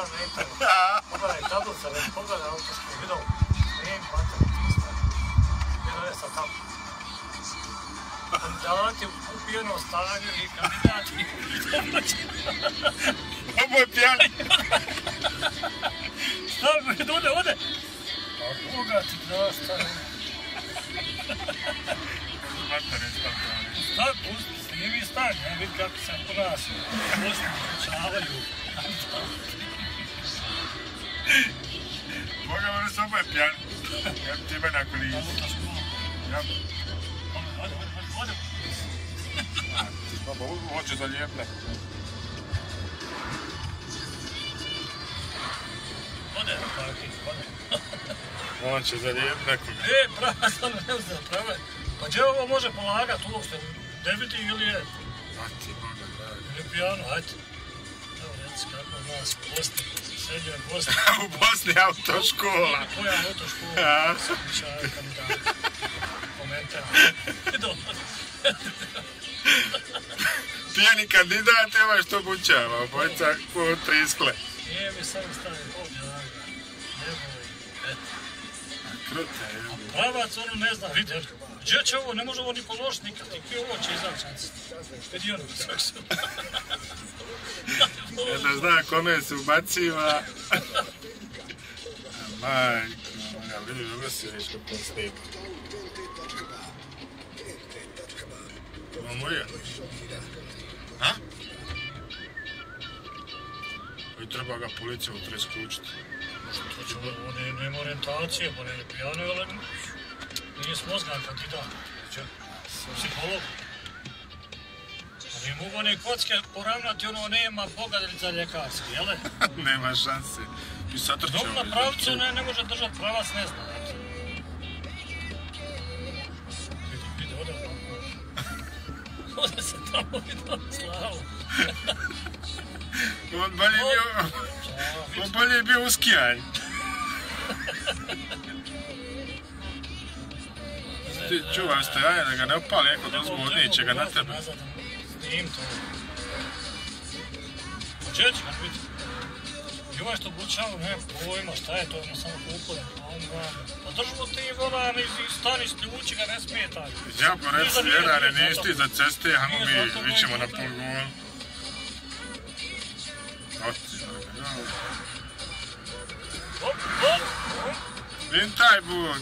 tam na internetu. Pogledaj tablica, pogledaj autorsku video. Nije im kvanta. Bilo je sad tamo. Kandidati u pijenom stanju i kandidati Ovo je pijani. Stavi, ode. Pa Boga ti dostane. Stavi, pusti, snimi stanje, ja vidi kako se ponašaju. Pusti, pričavaju. Boga, ono samo je pijani. Ja ti ima nakon lijesu. Ode. Baba, hoće za lijepe. Ode, On će za lijepe. prava stvarno ne uzela, prava. Pa gdje ovo može polagati uopšte? Debiti ili je? A ti, Boga, dragi. Ili pijano, hajde. Evo, reci kako u nas u Bosni, srednjoj Bosni. U Bosni autoškola. Koja autoškola? Smičaj, kandidati. Komentar. Pijani kandidat, evo što bučava, obojica ko triskle. Nije mi samo stavio ovdje, ne boli, eto. Krute, evo. Pravac ono ne zna, vidi, gdje će ovo, ne može ovo ni položiti nikad, i ovo će izaći. Vidi ono, sve se. Da zna kome se ubaciva. Majko, ja vidim, dobro si reći kako snima. Imamo je. A? I treba ga policija utre isključiti. On nema orijentacije, on je pijano, ali nije smozgan kandidat. Psiholog. Ne mogu one kocke poravnati, ono nema bogateljica ljekarski, jel? Nema šanse. I satrče Dom na pravcu ne može držati pravac, ne zna. Vidi, ode ovako. Ode se tamo vidio slavu. On bolje bio uskijanj. Ti čuvaj stojanje da ga ne opali, ako da uzmu odnijeće ga na tebe. Snim to. Gdje će ga biti? I ovaj što bučava, ne pojma šta je to, ono samo kupujem. Pa držimo ti volan i stani sključi ga, ne smetaj. Jako reci jedane, nisi ti za ceste, hajmo mi ćemo na poligon. Vidim taj bud.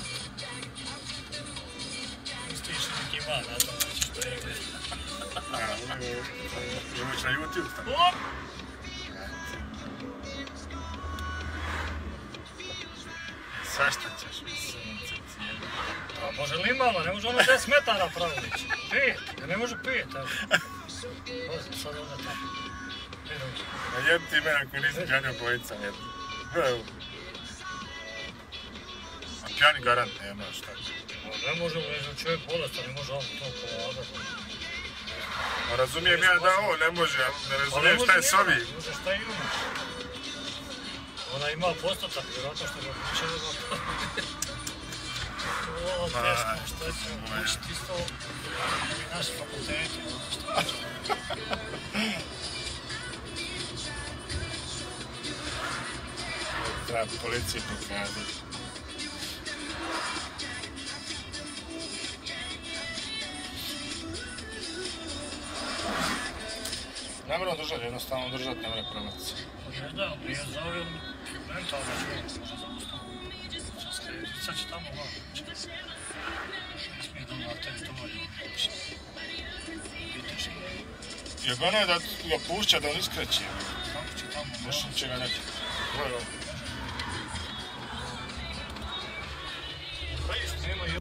Stiš neki van, a to nećeš pregled. Imaš na YouTube tamo. Svašta ćeš mislim. Pa može li malo, ne može ono 10 metara pravilići. 5, ne može 5, evo. Sad onda tamo. A jem ti mene ako nisi pjani obojica, jedno. Evo. A pjani garant nema šta. Ne može, čovjek bolestan, ne može on to polagati. A razumijem ja da ovo ne može, ne razumijem šta je s ovim. Ne može šta imaš. Ona ima postotak, vjerojatno što ga pričeva. Ovo teško, šta će učiti isto i naši fakulteti. Treba policiji pokazati. Ne mora držati, jednostavno držati, ne mora promaci. Ne da, prije zove mentalno čovjek se može zaustaviti. Sad će tamo malo. Ne smije dobar teritoriju. Viteški. Jer ono je da ga pušća da on iskreće. Kako će tamo? Nešto će ga neki. Ovo je ovo.